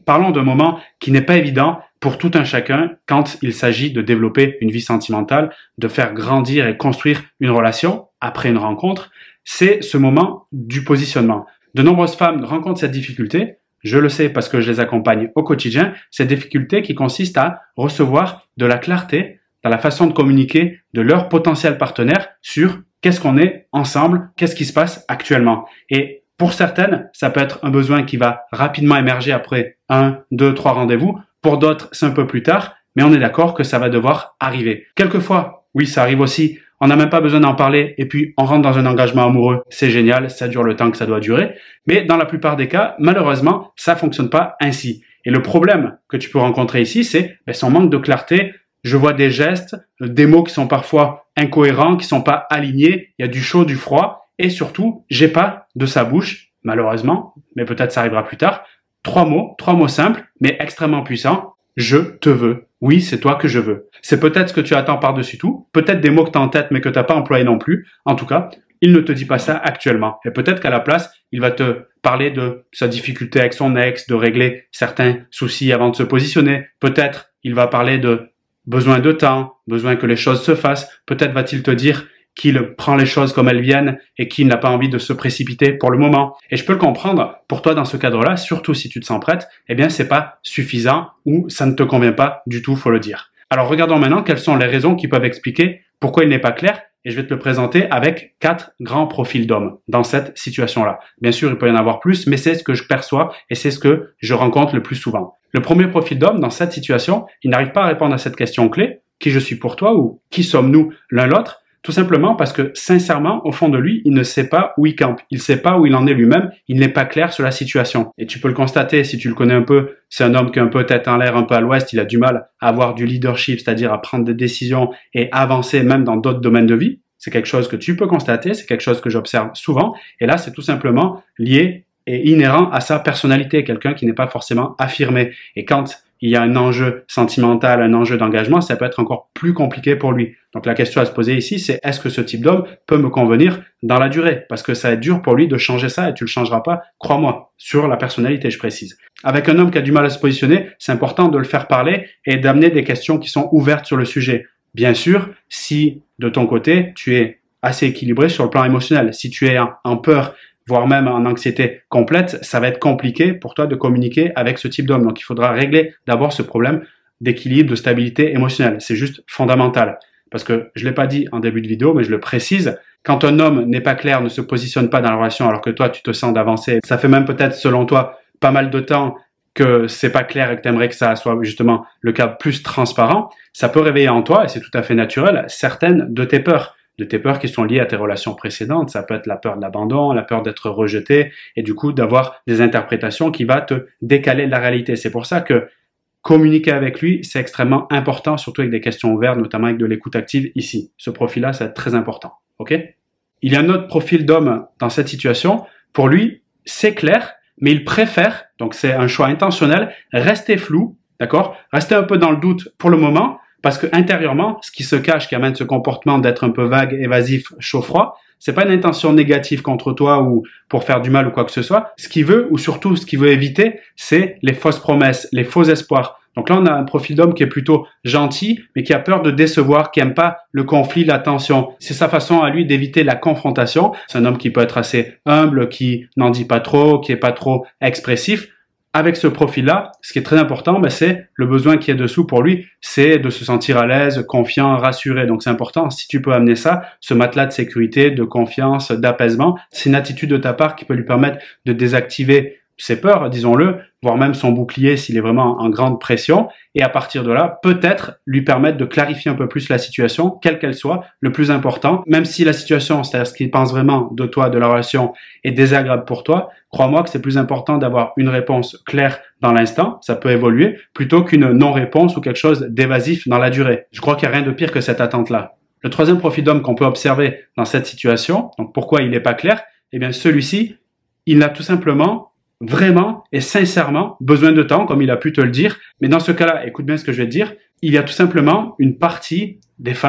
Parlons d'un moment qui n'est pas évident pour tout un chacun quand il s'agit de développer une vie sentimentale, de faire grandir et construire une relation après une rencontre. C'est ce moment du positionnement. De nombreuses femmes rencontrent cette difficulté. Je le sais parce que je les accompagne au quotidien. Cette difficulté qui consiste à recevoir de la clarté dans la façon de communiquer de leur potentiel partenaire sur qu'est-ce qu'on est ensemble, qu'est-ce qui se passe actuellement. Et pour certaines, ça peut être un besoin qui va rapidement émerger après 1, 2, 3 rendez-vous. Pour d'autres, c'est un peu plus tard, mais on est d'accord que ça va devoir arriver. Quelquefois, oui, ça arrive aussi. On n'a même pas besoin d'en parler et puis on rentre dans un engagement amoureux. C'est génial, ça dure le temps que ça doit durer. Mais dans la plupart des cas, malheureusement, ça fonctionne pas ainsi. Et le problème que tu peux rencontrer ici, c'est son manque de clarté. Je vois des gestes, des mots qui sont parfois incohérents, qui sont pas alignés. Il y a du chaud, du froid. Et surtout, j'ai pas de sa bouche, malheureusement, mais peut-être ça arrivera plus tard. 3 mots simples, mais extrêmement puissants. Je te veux. Oui, c'est toi que je veux. C'est peut-être ce que tu attends par-dessus tout, peut-être des mots que tu as en tête mais que tu n'as pas employés non plus. En tout cas, il ne te dit pas ça actuellement. Et peut-être qu'à la place, il va te parler de sa difficulté avec son ex, de régler certains soucis avant de se positionner. Peut-être il va parler de besoin de temps, besoin que les choses se fassent. Peut-être va-t-il te dire qu'il prend les choses comme elles viennent et qu'il n'a pas envie de se précipiter pour le moment. Et je peux le comprendre, pour toi dans ce cadre-là, surtout si tu te sens prête, eh bien c'est pas suffisant ou ça ne te convient pas du tout, faut le dire. Alors regardons maintenant quelles sont les raisons qui peuvent expliquer pourquoi il n'est pas clair et je vais te le présenter avec 4 grands profils d'hommes dans cette situation-là. Bien sûr, il peut y en avoir plus, mais c'est ce que je perçois et c'est ce que je rencontre le plus souvent. Le premier profil d'homme dans cette situation, il n'arrive pas à répondre à cette question clé, qui je suis pour toi ou qui sommes-nous l'un l'autre? Tout simplement parce que, sincèrement, au fond de lui, il ne sait pas où il campe. Il ne sait pas où il en est lui-même. Il n'est pas clair sur la situation. Et tu peux le constater, si tu le connais un peu, c'est un homme qui est un peu tête en l'air, un peu à l'ouest. Il a du mal à avoir du leadership, c'est-à-dire à prendre des décisions et avancer même dans d'autres domaines de vie. C'est quelque chose que tu peux constater, c'est quelque chose que j'observe souvent. Et là, c'est tout simplement lié et inhérent à sa personnalité, quelqu'un qui n'est pas forcément affirmé. Et quand il y a un enjeu sentimental, un enjeu d'engagement, ça peut être encore plus compliqué pour lui. Donc la question à se poser ici, c'est est-ce que ce type d'homme peut me convenir dans la durée? Parce que ça va être dur pour lui de changer ça et tu le changeras pas, crois-moi, sur la personnalité, je précise. Avec un homme qui a du mal à se positionner, c'est important de le faire parler et d'amener des questions qui sont ouvertes sur le sujet. Bien sûr, si de ton côté, tu es assez équilibré sur le plan émotionnel, si tu es en peur, voire même en anxiété complète, ça va être compliqué pour toi de communiquer avec ce type d'homme. Donc, il faudra régler d'abord ce problème d'équilibre, de stabilité émotionnelle. C'est juste fondamental. Parce que je l'ai pas dit en début de vidéo, mais je le précise. Quand un homme n'est pas clair, ne se positionne pas dans la relation alors que toi, tu te sens d'avancer, ça fait même peut-être, selon toi, pas mal de temps que c'est pas clair et que tu aimerais que ça soit justement le cas plus transparent, ça peut réveiller en toi, et c'est tout à fait naturel, certaines de tes peurs qui sont liées à tes relations précédentes. Ça peut être la peur de l'abandon, la peur d'être rejeté, et du coup d'avoir des interprétations qui vont te décaler de la réalité. C'est pour ça que communiquer avec lui, c'est extrêmement important, surtout avec des questions ouvertes, notamment avec de l'écoute active ici. Ce profil-là, ça va être très important. Ok? Il y a un autre profil d'homme dans cette situation. Pour lui, c'est clair, mais il préfère, donc c'est un choix intentionnel, rester flou, d'accord? Rester un peu dans le doute pour le moment, parce que intérieurement, ce qui se cache, qui amène ce comportement d'être un peu vague, évasif, chaud-froid, c'est pas une intention négative contre toi ou pour faire du mal ou quoi que ce soit. Ce qu'il veut, ou surtout ce qu'il veut éviter, c'est les fausses promesses, les faux espoirs. Donc là, on a un profil d'homme qui est plutôt gentil, mais qui a peur de décevoir, qui aime pas le conflit, la tension. C'est sa façon à lui d'éviter la confrontation. C'est un homme qui peut être assez humble, qui n'en dit pas trop, qui est pas trop expressif. Avec ce profil-là, ce qui est très important, c'est le besoin qui est dessous pour lui, c'est de se sentir à l'aise, confiant, rassuré. Donc c'est important, si tu peux amener ça, ce matelas de sécurité, de confiance, d'apaisement, c'est une attitude de ta part qui peut lui permettre de désactiver ses peurs, disons-le, voire même son bouclier s'il est vraiment en grande pression, et à partir de là, peut-être lui permettre de clarifier un peu plus la situation, quelle qu'elle soit, le plus important, même si la situation, c'est-à-dire ce qu'il pense vraiment de toi, de la relation, est désagréable pour toi, crois-moi que c'est plus important d'avoir une réponse claire dans l'instant, ça peut évoluer, plutôt qu'une non-réponse ou quelque chose d'évasif dans la durée. Je crois qu'il n'y a rien de pire que cette attente-là. Le troisième profil d'homme qu'on peut observer dans cette situation, donc pourquoi il n'est pas clair, eh bien celui-ci, il a tout simplement vraiment et sincèrement besoin de temps, comme il a pu te le dire. Mais dans ce cas-là, écoute bien ce que je vais te dire, il y a tout simplement une partie des femmes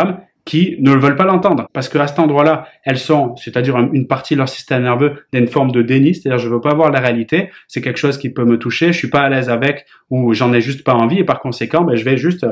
qui ne veulent pas l'entendre. Parce qu'à cet endroit-là, elles sont, c'est-à-dire une partie de leur système nerveux, d'une forme de déni, c'est-à-dire je veux pas voir la réalité, c'est quelque chose qui peut me toucher, je suis pas à l'aise avec, ou j'en ai juste pas envie, et par conséquent, je vais juste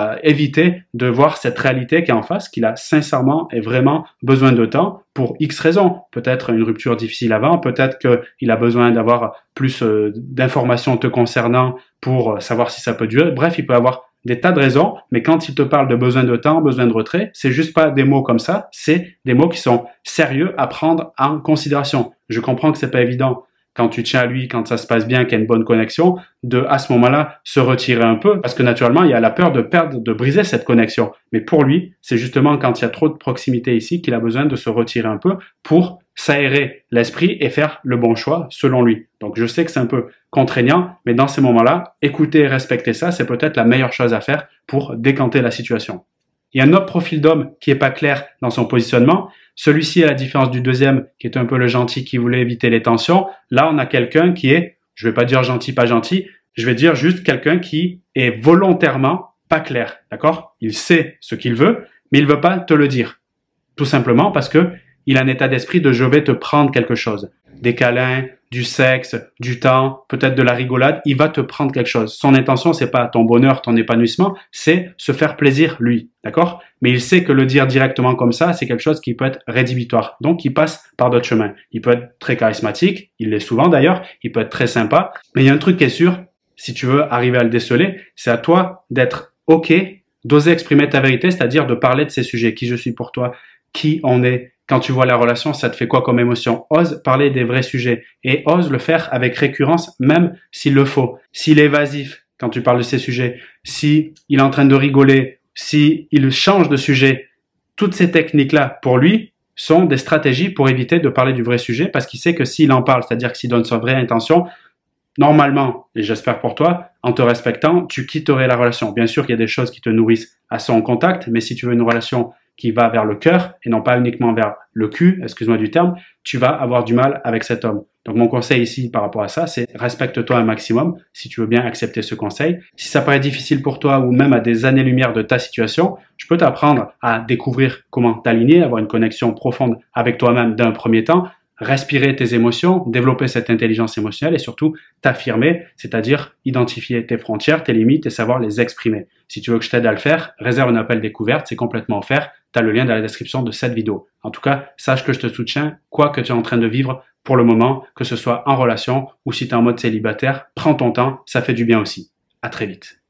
éviter de voir cette réalité qui est en face, qu'il a sincèrement et vraiment besoin de temps pour X raisons. Peut-être une rupture difficile avant, peut-être qu'il a besoin d'avoir plus d'informations te concernant pour savoir si ça peut durer. Bref, il peut avoir des tas de raisons, mais quand il te parle de besoin de temps, besoin de retrait, c'est juste pas des mots comme ça, c'est des mots qui sont sérieux à prendre en considération. Je comprends que c'est pas évident quand tu tiens à lui, quand ça se passe bien, qu'il y a une bonne connexion, de à ce moment-là se retirer un peu, parce que naturellement il y a la peur de perdre, de briser cette connexion. Mais pour lui, c'est justement quand il y a trop de proximité ici qu'il a besoin de se retirer un peu pour s'aérer l'esprit et faire le bon choix selon lui. Donc je sais que c'est un peu contraignant, mais dans ces moments-là, écouter et respecter ça, c'est peut-être la meilleure chose à faire pour décanter la situation. Il y a un autre profil d'homme qui est pas clair dans son positionnement. Celui-ci, à la différence du deuxième, qui est un peu le gentil qui voulait éviter les tensions, là on a quelqu'un qui est, je vais pas dire gentil, pas gentil, je vais dire juste quelqu'un qui est volontairement pas clair, d'accord? Il sait ce qu'il veut, mais il veut pas te le dire. Tout simplement parce que il a un état d'esprit de je vais te prendre quelque chose. Des câlins, du sexe, du temps, peut-être de la rigolade, il va te prendre quelque chose. Son intention, c'est pas ton bonheur, ton épanouissement, c'est se faire plaisir lui, d'accord? Mais il sait que le dire directement comme ça, c'est quelque chose qui peut être rédhibitoire. Donc, il passe par d'autres chemins. Il peut être très charismatique, il l'est souvent d'ailleurs, il peut être très sympa, mais il y a un truc qui est sûr, si tu veux arriver à le déceler, c'est à toi d'être OK, d'oser exprimer ta vérité, c'est-à-dire de parler de ces sujets. Qui je suis pour toi, qui on est. Quand tu vois la relation, ça te fait quoi comme émotion? Ose parler des vrais sujets et ose le faire avec récurrence, même s'il le faut. S'il est évasif quand tu parles de ces sujets, si il est en train de rigoler, si il change de sujet, toutes ces techniques-là, pour lui, sont des stratégies pour éviter de parler du vrai sujet parce qu'il sait que s'il en parle, c'est-à-dire que s'il donne sa vraie intention, normalement, et j'espère pour toi, en te respectant, tu quitterais la relation. Bien sûr qu'il y a des choses qui te nourrissent à son contact, mais si tu veux une relation qui va vers le cœur et non pas uniquement vers le cul, excuse-moi du terme, tu vas avoir du mal avec cet homme. Donc mon conseil ici par rapport à ça, c'est respecte-toi un maximum si tu veux bien accepter ce conseil. Si ça paraît difficile pour toi ou même à des années-lumière de ta situation, je peux t'apprendre à découvrir comment t'aligner, avoir une connexion profonde avec toi-même d'un premier temps, respirer tes émotions, développer cette intelligence émotionnelle et surtout t'affirmer, c'est-à-dire identifier tes frontières, tes limites et savoir les exprimer. Si tu veux que je t'aide à le faire, réserve un appel découverte, c'est complètement offert. Tu as le lien dans la description de cette vidéo. En tout cas, sache que je te soutiens, quoi que tu es en train de vivre pour le moment, que ce soit en relation ou si tu es en mode célibataire, prends ton temps, ça fait du bien aussi. À très vite.